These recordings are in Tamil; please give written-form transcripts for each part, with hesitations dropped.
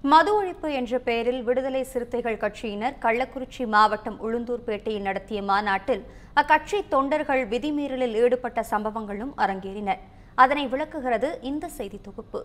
மது ஒழிப்பு என்ற பெயரில் விடுதலை சிறுத்தைகள் கட்சியினர் கள்ளக்குறிச்சி மாவட்டம் உளுந்தூர்பேட்டையில் நடத்திய மாநாட்டில் அக்கட்சி தொண்டர்கள் விதிமீறலில் ஈடுபட்ட சம்பவங்களும் அரங்கேறின. அதனை விளக்குகிறது இந்த செய்தி தொகுப்பு.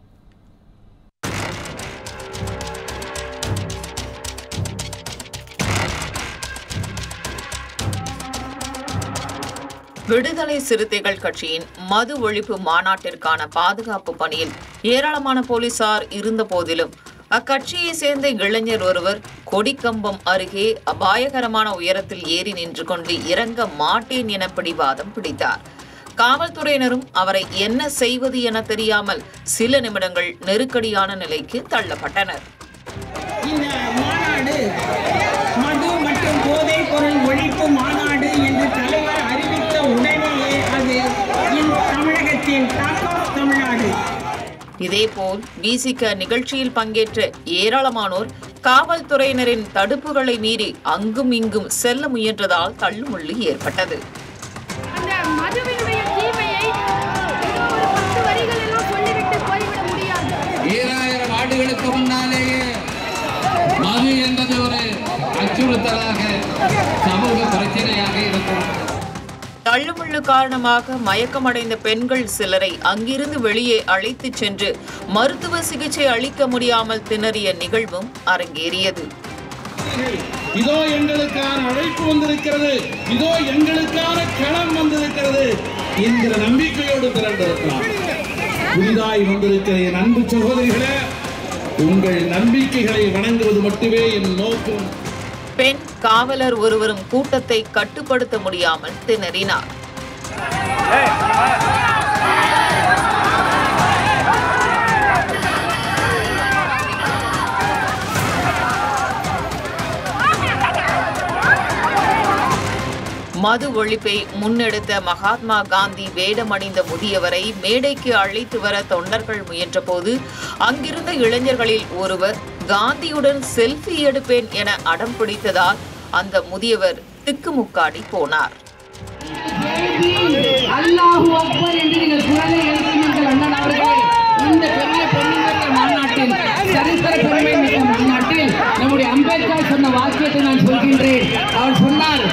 விடுதலை சிறுத்தைகள் கட்சியின் மது ஒழிப்பு மாநாட்டிற்கான பாதுகாப்பு பணியில் ஏராளமான போலீசார் இருந்த போதிலும் அக்கட்சியை சேர்ந்த இளைஞர் ஒருவர் கொடிக்கம்பம் அருகே அபாயகரமான உயரத்தில் ஏறி நின்று கொண்டு இறங்க மாட்டேன் என பிடிவாதம் பிடித்தார். காவல்துறையினரும் அவரை என்ன செய்வது என தெரியாமல் சில நிமிடங்கள் நெருக்கடியான நிலைக்கு தள்ளப்பட்டனர். இந்த மாநாடு மது மற்றும் போதைப் பொருள் ஒழிப்பு மாநாடு என்று தலைவர் அறிவித்த உடனேயே அது தமிழகத்தின் தமிழ்நாடு. இதேபோல் விசிக நிகழ்ச்சியில் பங்கேற்ற ஏராளமானோர் காவல்துறையினரின் தடுப்புகளை மீறி அங்கும் இங்கும் செல்ல முயன்றதால் தள்ளுமுள்ளு ஏற்பட்டது. அந்த மதுவினுடைய தீமையை ஒரு 10 வரிகளிலும் சொல்லிவிட்டு போய்விட முடியாது. 7000 ஆண்டுகளுக்கு முன்னாலேயே மது என்பது ஒரு அச்சுறுத்தலாக சமூக பிரச்சனையாக இருக்கும். தள்ளுமுள்ளு காரணமாக மயக்கமடைந்த பெண்கள் சிலரை அங்கிருந்து வெளியே அழைத்துச் சென்று மருத்துவ சிகிச்சை அளிக்க முடியாமல் திணறிய நிகழ்வும் அரங்கேறியது. இதோ எங்களுக்கான அழைப்பு வந்திருக்கிறது, இதோ எங்களுக்கான களம் வந்திருக்கிறது என்கிற நம்பிக்கையோடு திரண்டிருக்கலாம். புதிதாய் வந்திருக்கிற என் அன்பு சகோதரிகளே, உங்கள் நம்பிக்கைகளை வணங்குவது மட்டுமே என் நோக்கம். பெண் காவலர் ஒருவரும் கூட்டத்தை கட்டுப்படுத்த முடியாமல் திணறினார். மது ஒழிப்பை முன்னெடுத்த மகாத்மா காந்தி வேடமணிந்த முதியவரை மேடைக்கு அழைத்து வர தொண்டர்கள் முயன்றபோது அங்கிருந்த இளைஞர்களில் ஒருவர் காந்தியுடன் செல்ஃபி எடுப்பேன் என அடம் பிடித்ததால் அந்த முதியவர் திக்குமுக்காடி போனார். இந்த பெரிய பெண்ணினுடைய மாநாட்டில், சரித்திர பெருமை மிக்க மாநாட்டில் நம்முடைய அம்பேத்கர் சொன்ன வாக்கியத்தை நான் சொல்கின்றேன். அவர் சொன்னார்,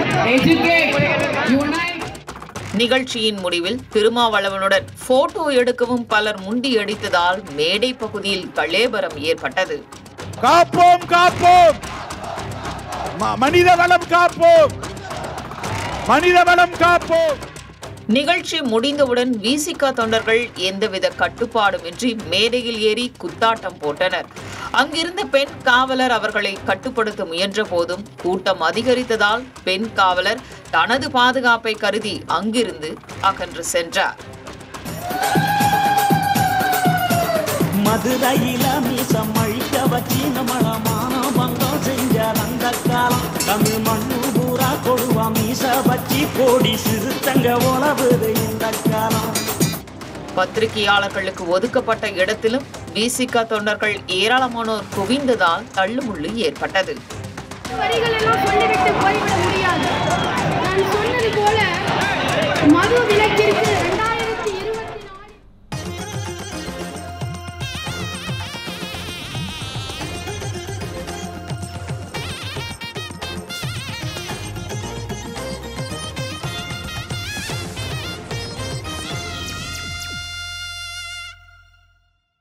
நிகழ்ச்சியின் முடிவில் திருமாவளவனுடன் போட்டோ எடுக்கவும் பலர் முண்டியடித்ததால் மேடை பகுதியில் கலேபரம் ஏற்பட்டது. காப்போம் காப்போம், மனித வளம் காப்போம், மனித வளம் காப்போம். நிகழ்ச்சி முடிந்தவுடன் விசிக தொண்டர்கள் எந்தவித கட்டுப்பாடுமின்றி மேடையில் ஏறி குத்தாட்டம் போட்டனர். அங்கிருந்த பெண் காவலர் அவர்களை கட்டுப்படுத்த முயன்ற போதும் கூட்டம் அதிகரித்ததால் பெண் காவலர் தனது பாதுகாப்பை கருதி அங்கிருந்து அகன்று சென்றார். மதுரையில மீசம் அழிக்க வச்சு நம்மளமான பங்கம் செஞ்சார் அந்த காலம். தமிழ் மண்ணு பூரா கொடுவா மீச வச்சு கோடி சிறுத்தங்க உழவுது இந்த காலம். பத்திரிகையாளர்களுக்கு ஒதுக்கப்பட்ட இடத்திலும் விசிக தொண்டர்கள் ஏராளமானோர் குவிந்ததால் தள்ளுமுள்ளு ஏற்பட்டது. வரிகளெல்லாம் சொல்லிவிட்டு போய்விட முடியாது. நான் சொன்னது போல மது விலக்கிற்கு